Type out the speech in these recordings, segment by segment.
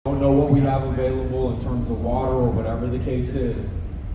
Don't know what we have available in terms of water or whatever the case is.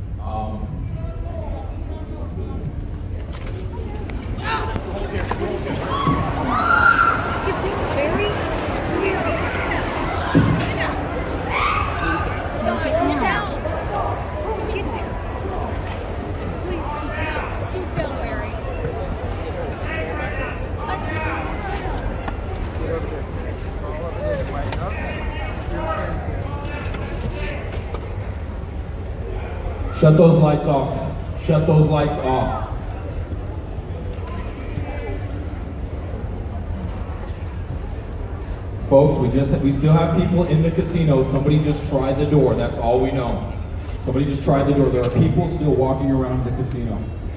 Shut those lights off. Shut those lights off. Folks, we still have people in the casino. Somebody just tried the door. That's all we know. Somebody just tried the door. There are people still walking around the casino.